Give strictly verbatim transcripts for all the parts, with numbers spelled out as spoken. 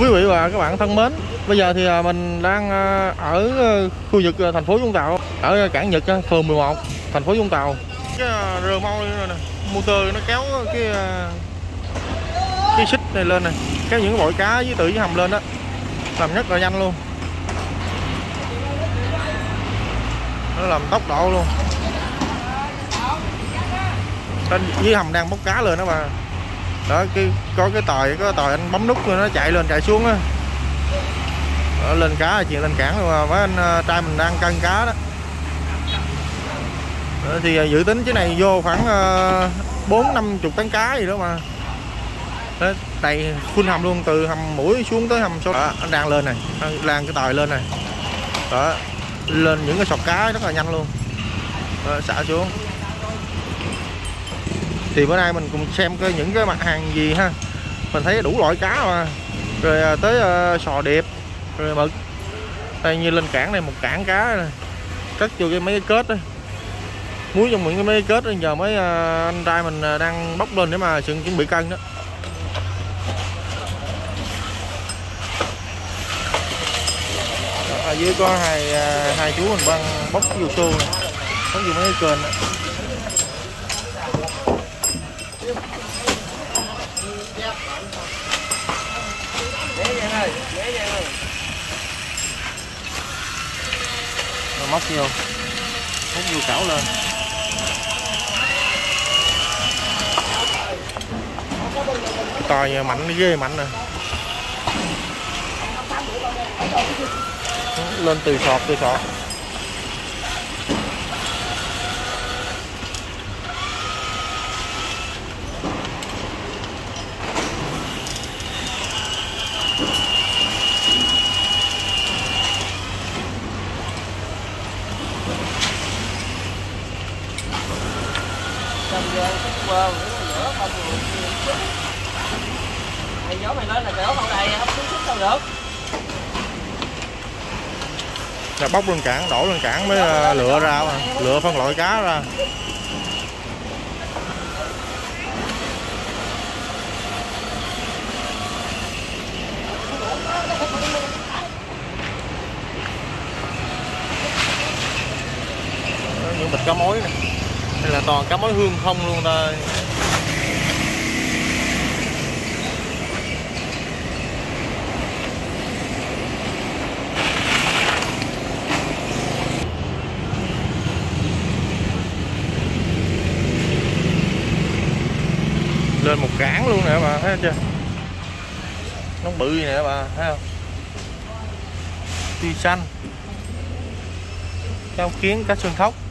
quý vị và các bạn thân mến, bây giờ thì mình đang ở khu vực thành phố Vũng Tàu, ở cảng Nhật, phường mười một, thành phố Vũng Tàu. Cái rơ môi nè, motor nó kéo cái cái xích này lên này, kéo những cái bội cá với tự với hầm lên đó, làm rất là nhanh luôn. Nó làm tốc độ luôn. Trên dưới hầm đang bốc cá lên đó mà. Đó, cái có cái tòi, có tòi anh bấm nút rồi nó chạy lên chạy xuống á. Đó, lên cá là chuyện lên cảng luôn mà mấy anh trai mình đang cân cá đó. Đó thì dự tính cái này vô khoảng bốn năm chục tấn cá gì đó mà. Đó, đầy full hầm luôn, từ hầm mũi xuống tới hầm số. Đó, anh đang lên này, anh đang cái tòi lên này. Đó, lên những cái sọt cá rất là nhanh luôn. Đó, xả xuống. Thì bữa nay mình cùng xem coi những cái mặt hàng gì ha. Mình thấy đủ loại cá mà. Rồi tới uh, sò điệp, rồi mực. Đây như lên cảng này một cảng cá này. Cất vô cái mấy cái kết đó. Muối trong những cái mấy cái kết đó. Giờ mấy uh, anh trai mình đang bóc lên để mà chuẩn bị cân đó. Ở dưới có hai uh, hai chú mình đang bóc vô xô này. Bóc vô mấy cái kênh đó. Móc vô, móc vô cảo lên. Tòi mạnh ghê, mạnh nè. Lên từ sọt từ sọt. Gió mày lên là gió không đây không xuống sức đâu được. Là bóc lên cảng, đổ lên cảng mới lựa ra mà, lựa phân loại cá ra. Những bịch cá mối này. Đây là toàn cá mối hương không luôn ta. Lên một cảng luôn nè bà, thấy chưa? Nó bự gì nè bà, thấy không? Tuy xanh, cao kiến, cá xương thóc.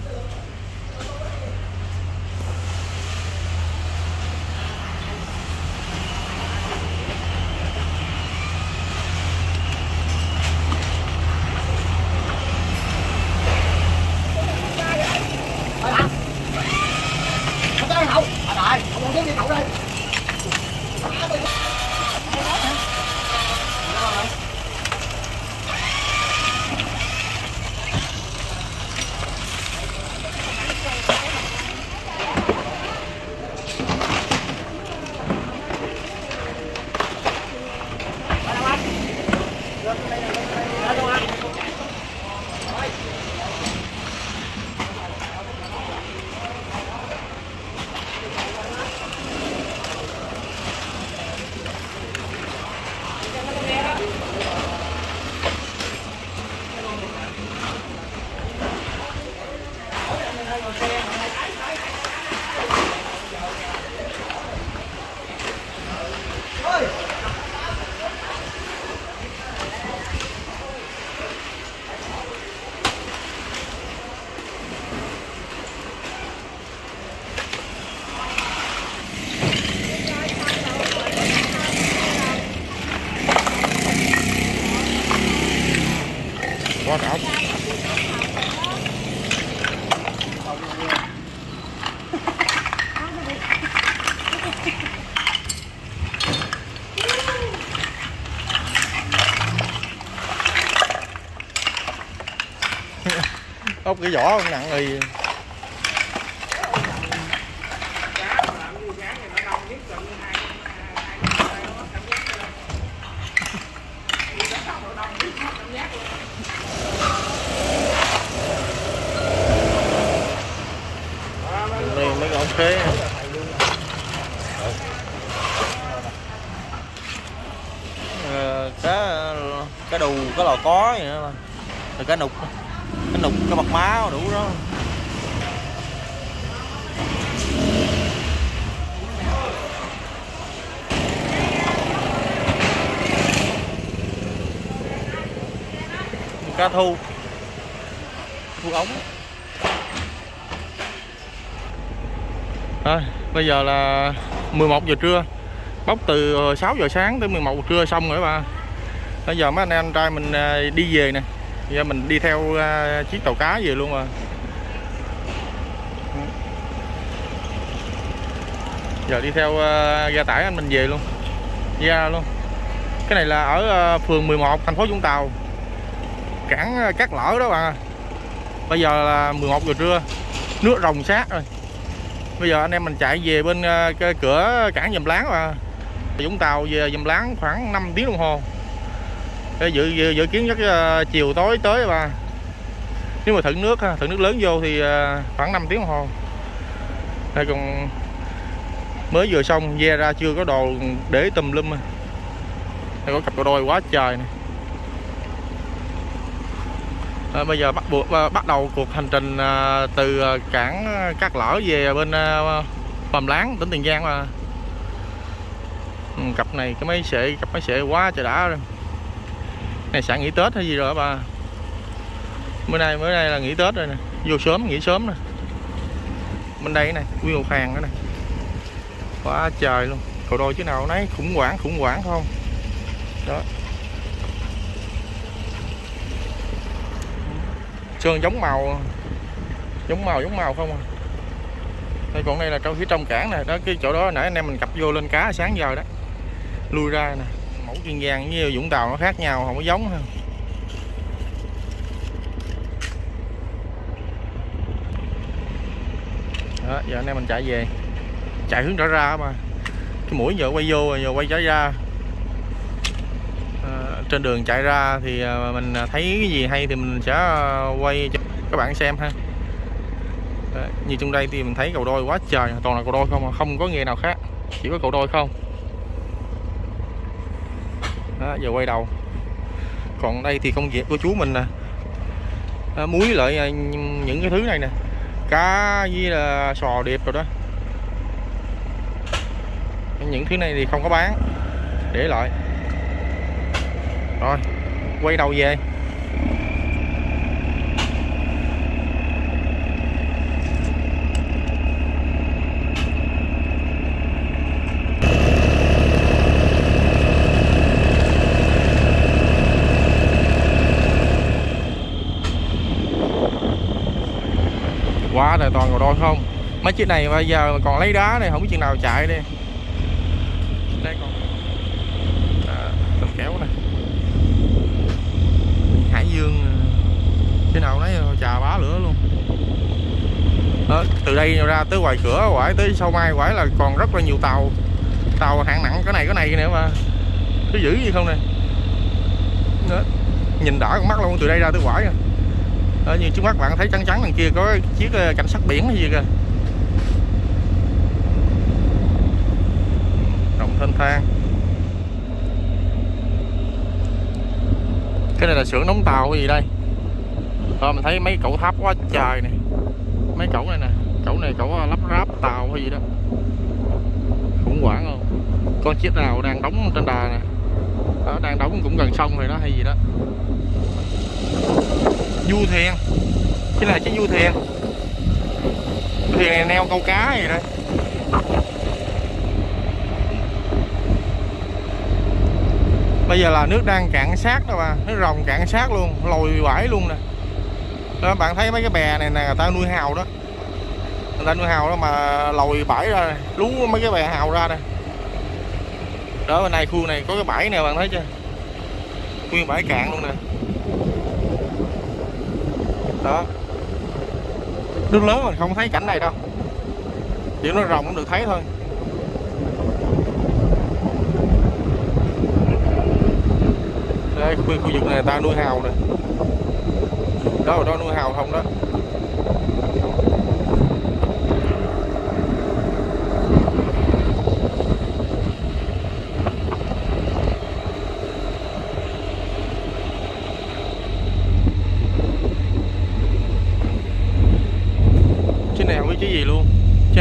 Quá ốc. Ốc cái vỏ không nặng thì Đây mấy con khế. À, cá cá đù, cá lò có vậy đó, rồi cá nục, cá nục, cá bạc máu đủ đó. Cá thu, thu ống. À, bây giờ là mười một giờ trưa, bóc từ sáu giờ sáng tới mười một giờ trưa xong rồi bà. Bây giờ mấy anh em trai mình đi về nè, giờ mình đi theo chiếc tàu cá về luôn rồi. Giờ đi theo ga tải anh mình về luôn, ra luôn. Cái này là ở phường mười một thành phố Vũng Tàu, cảng Cát Lở đó bạn. Bây giờ là mười một giờ trưa, nước rồng sát rồi. Bây giờ anh em mình chạy về bên cái cửa cảng Giàm Láng và Vũng Tàu về Giàm Láng khoảng năm tiếng đồng hồ. Để dự, dự dự kiến chắc uh, chiều tối tới bà. Nếu mà thận nước thận nước lớn vô thì uh, khoảng năm tiếng đồng hồ. Đây còn mới vừa xong, ve ra chưa có đồ để tùm lum. Đây có cặp cò đôi quá trời này. À, bây giờ bắt buộc bắt đầu cuộc hành trình à, từ à, cảng Cát Lở về bên à, Vàm Láng, tỉnh Tiền Giang mà. Ừ, cặp này cái máy sệ cặp máy sệ quá trời đã rồi. Này sẵn nghỉ Tết hay gì rồi bà. Bữa nay bữa nay là nghỉ Tết rồi nè, vô sớm nghỉ sớm nè. Bên đây này, nguyên một hàng nữa này. Quá trời luôn. Cậu đôi chứ nào nấy khủng hoảng khủng hoảng không. Đó. Sơn giống màu giống màu giống màu không à. Đây còn đây là trong phía trong cảng này đó, cái chỗ đó nãy anh em mình cặp vô lên cá sáng giờ đó, lui ra nè. Mẫu Kiên Giang với Vũng Tàu nó khác nhau, không có giống ha. Đó, giờ anh em mình chạy về, chạy hướng trở ra mà cái mũi giờ quay vô rồi giờ quay trở ra. À, trên đường chạy ra thì mình thấy cái gì hay thì mình sẽ quay cho các bạn xem ha. Đó, như trong đây thì mình thấy cầu đôi quá trời, toàn là cầu đôi không, không có nghề nào khác, chỉ có cầu đôi không. Đó, giờ quay đầu. Còn đây thì công việc của chú mình nè, à, muối lại những cái thứ này nè, cá với là sò điệp rồi đó. Những thứ này thì không có bán, để lại. Rồi quay đầu về. Quá trời toàn cầu đôi không. Mấy chiếc này bây giờ còn lấy đá này không biết chừng nào chạy đi. Đây còn à, tấm kéo này, Hải Dương thế nào đấy chà bá lửa luôn. Đó, từ đây ra tới ngoài cửa quải tới sau mai quải là còn rất là nhiều tàu, tàu hạng nặng cái này cái này nữa mà cứ giữ gì không nè. Đó, nhìn đỏ con mắt luôn, từ đây ra tới quải. Ở như trước mắt bạn thấy trắng trắng đằng kia có chiếc cảnh sát biển hay gì kìa, rộng thênh thang. Cái này là xưởng đóng tàu cái gì đây. Rồi mình thấy mấy cẩu tháp quá trời này, mấy cẩu này nè, cẩu này cẩu lắp ráp tàu hay gì đó, khủng hoảng không. Con chiếc nào đang đóng trên đà nè, đó, đang đóng cũng gần xong rồi đó hay gì đó. Du thuyền, cái này chiếc du thuyền, du thuyền này neo câu cá gì đây. Bây giờ là nước đang cạn sát đó bà, nước rồng cạn sát luôn, lồi bãi luôn nè. Đó, bạn thấy mấy cái bè này nè, người ta nuôi hào đó, người ta nuôi hào đó mà lồi bãi ra, lú mấy cái bè hào ra đây. Đó bên này khu này có cái bãi nè, bạn thấy chưa, nguyên bãi cạn luôn nè. Đó, nước lớn mình không thấy cảnh này đâu, chỉ nó rồng cũng được thấy thôi. Đây khu, khu vực này người ta nuôi hào nè, đó đó nuôi hào không đó.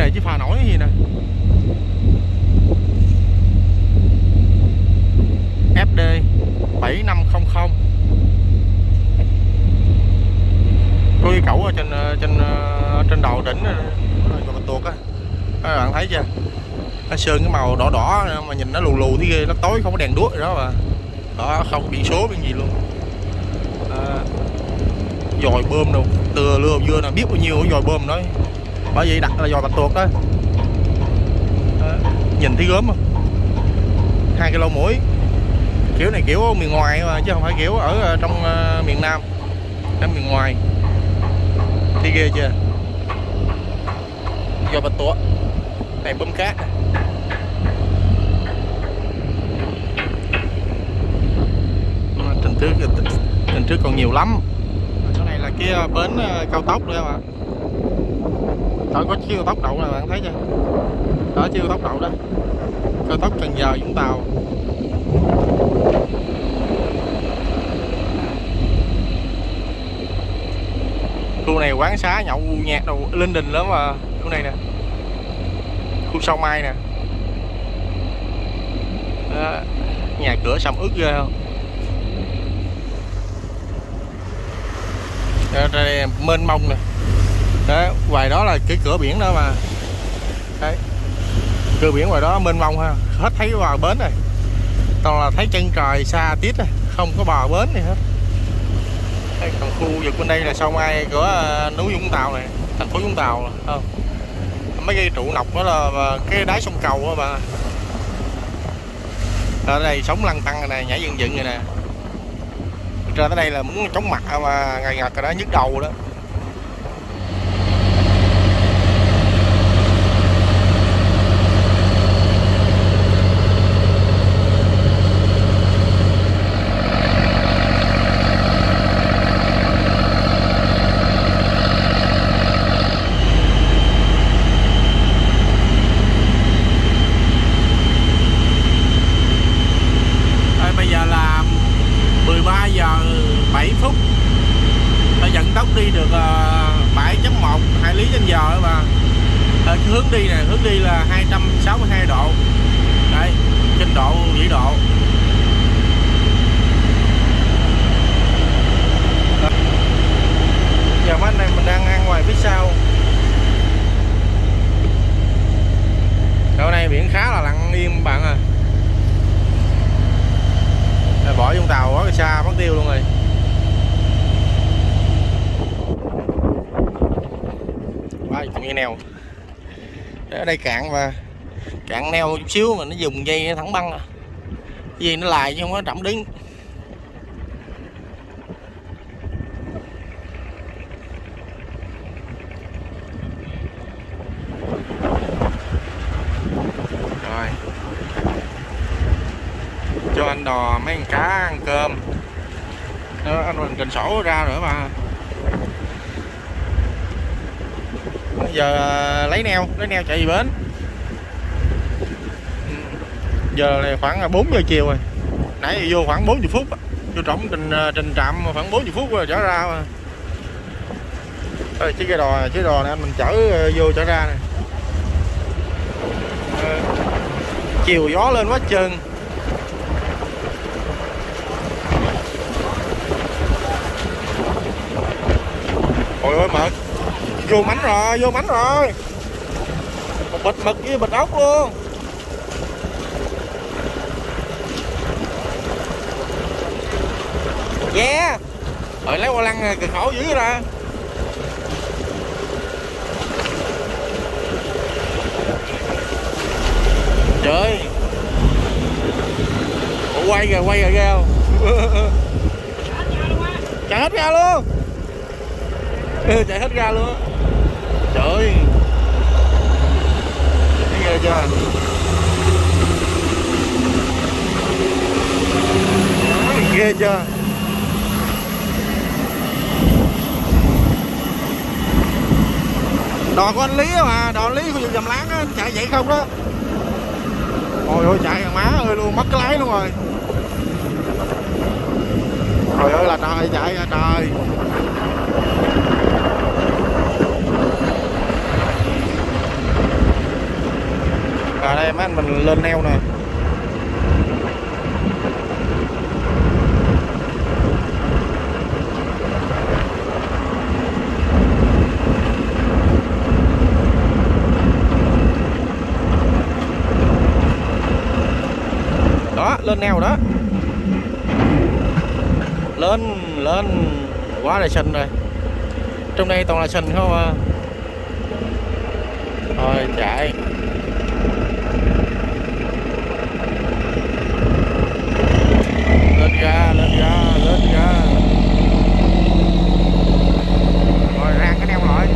này chứ phà nổi cái gì nè. ép đê bảy năm không không. Có cái cẩu ở trên trên trên đầu đỉnh Gò Bạch Tuộc á. Các bạn thấy chưa? Nó sơn cái màu đỏ đỏ mà nhìn nó lù lù thế ghê, nó tối không có đèn đuốc gì đó mà. Đó, không có biển số biển gì luôn. À, dòi bơm đâu, từ lưa dưa là biết bao nhiêu cái dòi bơm đó. Bởi vậy đặt là dòi Bạch Tuộc đó. À, nhìn thấy gớm không? Hai cái lỗ mũi. Kiểu này kiểu miền ngoài mà chứ không phải kiểu ở trong uh, miền Nam. Ở miền ngoài. Thấy ghê chưa? Dòi Bạch Tuộc. Này bơm cát. Trên trước trên trước còn nhiều lắm. Chỗ này là cái bến cao tốc nữa mà. Đó có chiếc cao tốc đậu này bạn thấy chưa? Đó chiếc cao tốc đậu đó. Cao tốc Cần Giờ Vũng Tàu. Khu này quán xá nhậu nhạc đồ linh đình lắm mà. Khu này nè. Khu Sao Mai nè. Đó. Nhà cửa sầm ướt ghê không? Đây mênh mông nè. Đó, ngoài đó là cái cửa biển đó mà. Đấy. Cửa biển ngoài đó mênh mông ha, hết thấy vào bến rồi. Toàn là thấy chân trời xa tít rồi, không có bờ bến gì hết. Đây, còn khu vực bên đây là Sao Mai của núi Vũng Tàu này, thành phố Vũng Tàu không? Mấy cây trụ nọc đó là cái đáy sông cầu đó mà. Ở đây sống lăn tăng này, nhảy dựng dựng này nè. Ra tới đây là muốn chống mặt mà ngày ngặt rồi đó, nhức đầu đó. Bây giờ là mười ba giờ bảy phút. Ta vận tốc đi được bảy chấm một hải lý trên giờ mà. Cái hướng đi này, hướng đi là hai trăm sáu mươi hai độ. Đấy, trên độ vĩ độ. Giờ mấy anh này mình đang ăn ngoài phía sau. Chỗ này biển khá là lặng im bạn à. Bỏ Vũng Tàu quá xa mất tiêu luôn rồi. Ba còn dây neo. Ở đây cạn mà cạn neo chút xíu mà nó dùng dây thẳng băng à. Dây nó lại chứ không có trẫm đứng. Rồi cho anh đò mấy con cá ăn cơm. Đó, anh mình trình sổ ra nữa mà. Bây giờ lấy neo, lấy neo chạy về bến. Giờ này khoảng bốn giờ chiều rồi. Nãy vô khoảng bốn mươi phút. Vô trỏng trình trình trạm khoảng bốn mươi phút rồi trở ra mà. Đây, chiếc cái đò này, chiếc đò này anh mình chở vô trở ra này. Chiều gió lên quá trơn. Ôi ơi mực. Vô mảnh rồi, vô mảnh rồi. Một bịch mực với bịch ốc luôn. Yeah. Rồi lấy qua lăng cực khổ dữ ra. Trời. Ủa, quay kìa, quay kìa ghê không? Chạy hết ra luôn. Chạy hết ra luôn. Trời. Thấy ghê chưa? Ghê chưa? Đò của anh Lý mà, đò anh Lý của Dầm Láng á, chạy vậy không đó. Ôi ôi chạy thằng má ơi luôn, mất cái lái luôn rồi. Trời ơi là trời, chạy ra trời. À đây mấy anh mình lên neo nè. Đó, lên neo đó. Lên, lên. Quá là xinh rồi. Trong đây toàn là xinh không à. Thôi chạy. Lên ra, lên ra, lên ra. Rồi ra cái neo lại.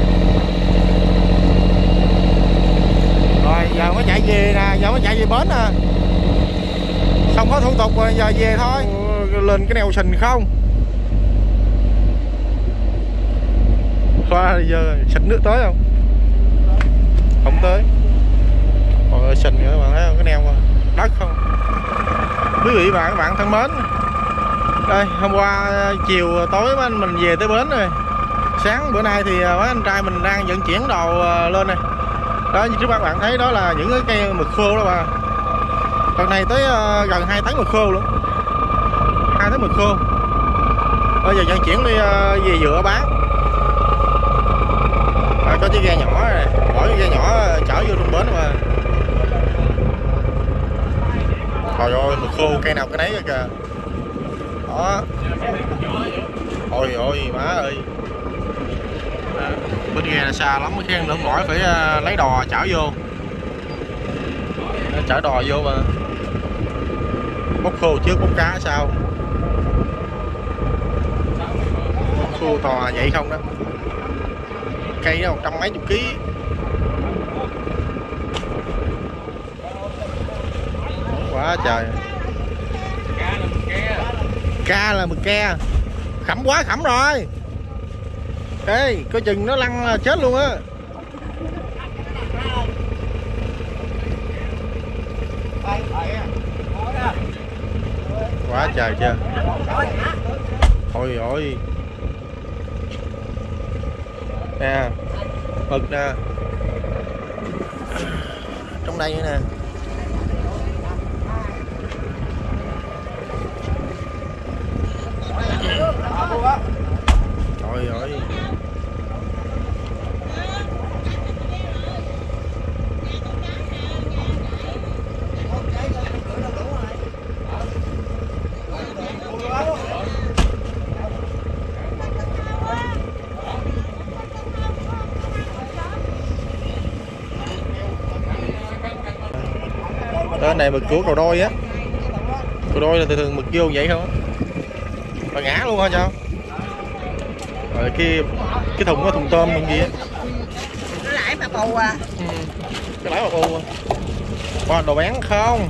Rồi giờ mới chạy về nè, giờ mới chạy về bến nè. Xong có thủ tục rồi giờ về thôi. Lên cái neo sình không. Khoa giờ xịt nước tới không? Không tới. Còn sình nữa bạn thấy không, cái neo đất không. Quý vị và các bạn thân mến, đây hôm qua chiều tối mấy anh mình về tới bến rồi. Sáng bữa nay thì mấy anh trai mình đang vận chuyển đồ lên này. Đó như trước các bạn thấy đó là những cái cây mực khô đó bà. Lần này tới gần hai tấn mực khô luôn. Hai tấn mực khô. Bây giờ vận chuyển đi về dựa bán. À, có chiếc ghe nhỏ này, mỗi chiếc ghe nhỏ chở vô trong bến mà. Trời ơi, mực khô cây nào cái nấy rồi kìa. Đó. Ôi ôi má ơi. À, bên ghe là xa lắm, cái nữa mỏi phải uh, lấy đò chở vô. Chở đò vô mà. Bốc khô trước bốc cá sau. Bốc khô to vậy không đó. Cây nó một trăm mấy chục ký. Quá trời. Ca là mực ke. Khẩm quá khẩm rồi. Ê, coi chừng nó lăn là chết luôn á. Quá trời chưa. Ôi ôi. Nè, mực nè. Trong đây nữa nè. Trời ơi. Đó này mực của cầu đôi á. Cầu đôi là thường thường mực vô vậy không á. Mà ngã luôn hả sao? Rồi cái cái thùng có thùng tôm thùng gì á. Cái lãi mà bù à. Ừ. Cái lãi mà bù à. Có đồ bán không?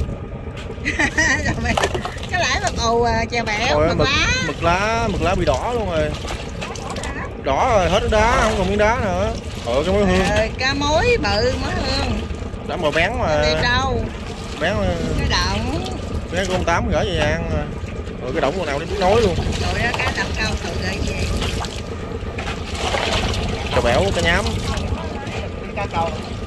Cái lãi mà bù à, chè bẻo, Ôi, mực, mực lá. Mực lá, mực lá bị đỏ luôn rồi. Đỏ rồi, hết đá, không còn miếng đá nữa. Ờ cái mối hương. Ờ, cá mối bự mối hương. Đã mà bán mà. Đi đâu? Bán cái động. Cái con tám gửi về ăn mà. Rồi cái động nào đi nói luôn. Rồi đó cá đập cao tự gửi về. Cà bẻo, cá nhám. Cá cầu.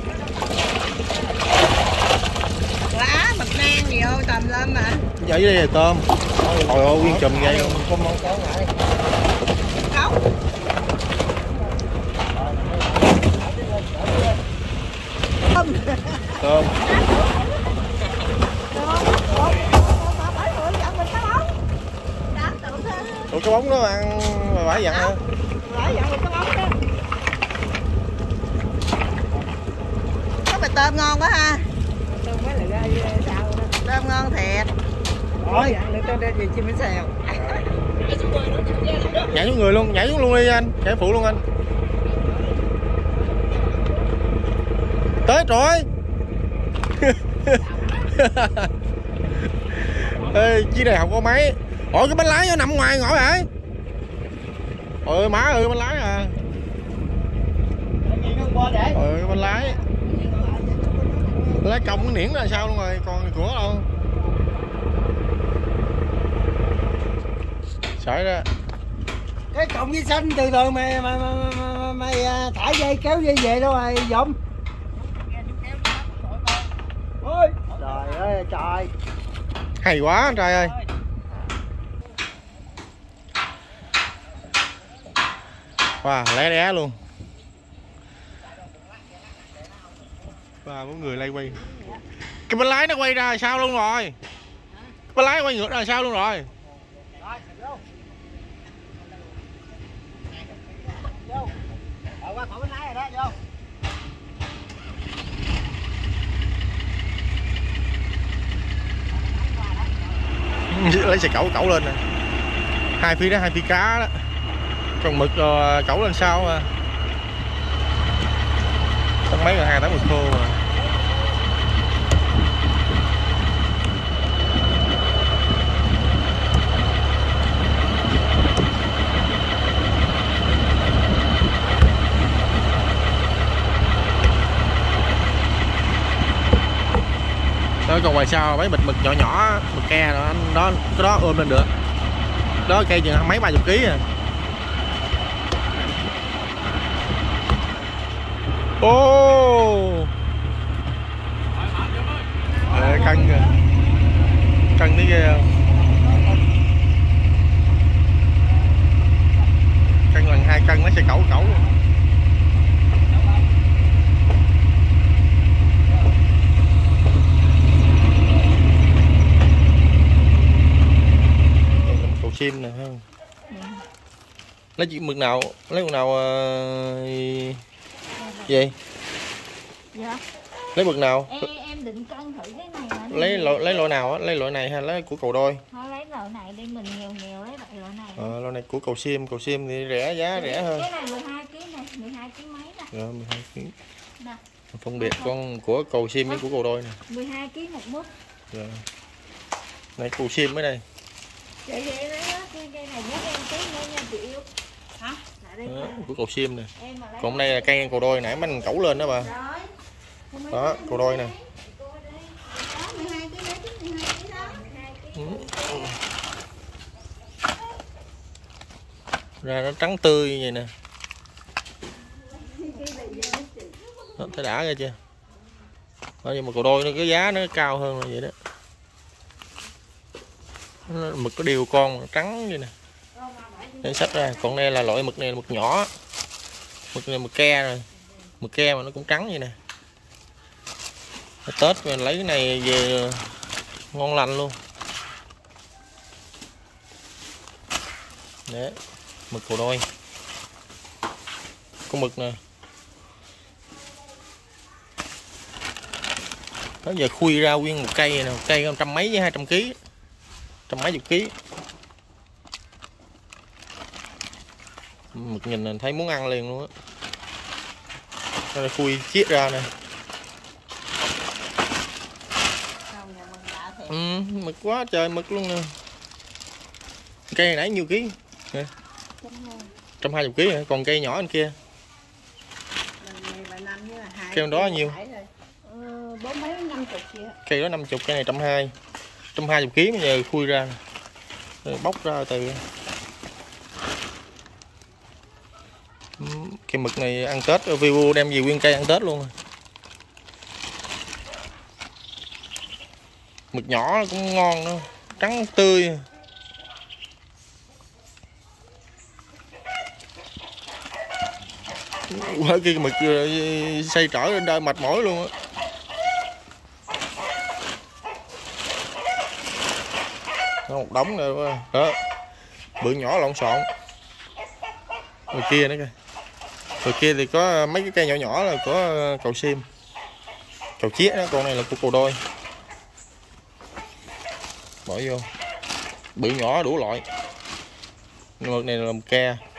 Lá, mực nang gì ơi, tầm lên mà. Vậy đây là tôm. Trời ơi, nguyên chùm vậy không? Không mong có lại. Khóc. Tôm. Ủa cái bóng nó ăn mà phải dặn hả? Có bài tôm ngon quá ha. Tôm ngon thiệt. Ôi, gì chim bánh xèo. Nhảy xuống người luôn, nhảy xuống luôn đi anh, nhảy phụ luôn anh. Tới rồi. Ê, chiếc này không có máy. Ôi cái bánh lái nó nằm ngoài ngõ vậy. Ôi má ơi bánh lái à. Ôi cái bánh lái. Lái cong cái niễn là sao luôn rồi, còn của đâu. Sợi ra. Cái cọng dây xanh từ từ mày mày mày, mày, mày thả dây kéo dây về đâu rồi Dũng. trời. Hay quá anh trai ơi. Wow, lé đé luôn. Và có người lay quay. Cái bên lái nó quay ra sao luôn rồi. Cái bên lái quay ngược ra sao luôn rồi. Vô. Rồi qua khỏi bên lái rồi đó, vô. Lấy xe cẩu cẩu lên nè. Hai phi đó, hai phi cá đó. Còn mực rồi cẩu lên sau mà. Tấm mấy rồi hai tấm mực khô mà. Đó, còn ngoài sau mấy bịch mực nhỏ nhỏ, mực ke đó anh đó, cái đó ôm lên được. Đó cây chừng mấy ba chục ký à. Ô à, cân kìa, cân thấy ghê không? Cân lần hai cân nó sẽ cẩu cẩu. Cầu sim nè không? Ừ. Lấy chuyện mực nào, lấy mực nào uh, gì? Dạ. Lấy mực nào? Em, em định cân thử cái này hả? Lấy loại lấy loại nào á? Lấy loại này hay lấy của cầu đôi? Thôi lấy loại này đi, mình nghèo nghèo lấy loại này. Ờ, loại này của cầu sim, cầu sim thì rẻ, giá rẻ hơn. Cái này mười hai ký này, mười hai ký mấy nè. Rồi mười hai ký. Nè. Phân biệt con của cầu sim với của cầu đôi nè. mười hai ký một mút. Rồi. Này cầu sim mới đây. Vậy vậy đấy á, cái cây này nhớ em ký nữa nha chị yêu. Hả? Đó, của cầu sim nè. Còn đây là cây cầu đôi nãy mình cẩu lên đó bà. Đó, cầu đôi nè. Ừ. Ra nó trắng tươi như vậy nè. Đó, thấy đã ra chưa? Đó, nhưng mà cầu đôi nó cái giá nó cao hơn là vậy đó. Nó, mực có điều con trắng như nè. Để xách ra, còn đây là loại mực này là mực nhỏ. Mực này mực ke rồi. Mực ke mà nó cũng trắng vậy nè. Tết mình lấy cái này về ngon lành luôn. Đấy, mực cầu đôi. Con mực nè. Đó giờ khui ra nguyên một cây này nè, một cây một trăm mấy với hai trăm ký. Trăm mấy chục ký. Mực nhìn là thấy muốn ăn liền luôn á. Rồi khui chiết ra nè. Ừ, mực quá trời mực luôn nè. Cây này nãy nhiêu ký? một trăm hai mươi ký hả? Còn cây nhỏ anh kia. Cây đó nhiêu? Bốn mấy năm chục vậy. Cây đó năm mươi, cây này một trăm hai mươi. một trăm hai mươi ký bây giờ khui ra. Rồi bóc ra từ. Cái mực này ăn Tết, Vivo đem về nguyên cây ăn Tết luôn. Mực nhỏ nó cũng ngon nữa, trắng tươi. Quá cái mực xây trở lên đây mệt mỏi luôn á. Một đống rồi đó. Bự nhỏ lộn xộn. Rồi kia nữa kìa. Rồi kia thì có mấy cái cây nhỏ nhỏ là của cầu sim. Cầu chiết đó, con này là của cầu đôi. Bỏ vô. Bự nhỏ đủ loại. Mực này là một ke.